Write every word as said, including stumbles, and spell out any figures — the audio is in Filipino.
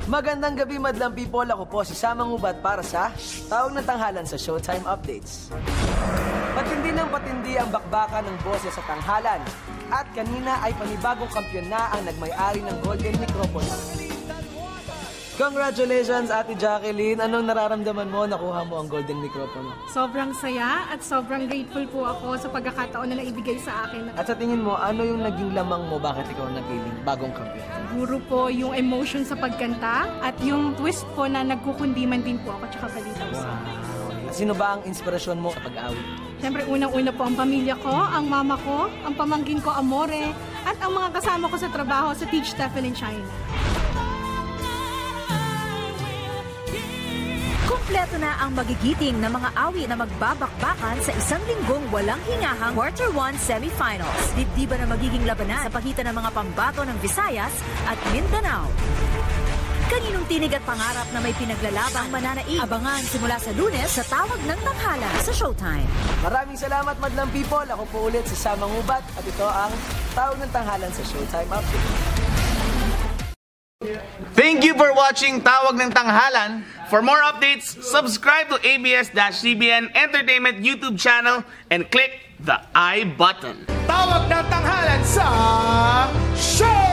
Magandang gabi, madlang people. Ako po si Samang Ubat para sa Tawag ng Tanghalan sa Showtime Updates. Patindi ng patindi ang bakbakan ng boses sa tanghalan. At kanina ay panibagong kampiyon na ang nagmay-ari ng Golden Microphone. Congratulations, Ate Jacqueline. Anong nararamdaman mo nakuha mo ang Golden Microphone? Sobrang saya at sobrang grateful po ako sa pagkakataon na naibigay sa akin. At sa tingin mo, ano yung naging lamang mo bakit ikaw napiling bagong kampiyon? Siguro po yung emotion sa pagkanta at yung twist po na nagkukundiman din po ako tsaka balitaw sa akin. Sino ba ang inspirasyon mo sa pag-awit? Siyempre, unang-una po ang pamilya ko, ang mama ko, ang pamangkin ko, Amore, at ang mga kasama ko sa trabaho sa Teach Stephen in China. Kumpleto na ang magigiting na mga awi na magbabakbakan sa isang linggong walang hinahang Quarter one Semifinals. Dibdiba na magiging labanan sa pagitan ng mga pambato ng Visayas at Mindanao. Kaninong tinig at pangarap na may pinaglalabang mananaig. Abangan simula sa Lunes sa Tawag ng Tanghalan sa Showtime. Maraming salamat, madlang people. Ako po ulit si Samang Ubat at ito ang Tawag ng Tanghalan sa Showtime Update. Thank you for watching Tawag ng Tanghalan. For more updates, subscribe to A B S C B N Entertainment YouTube channel and click the I button. Tawag ng Tanghalan sa Show!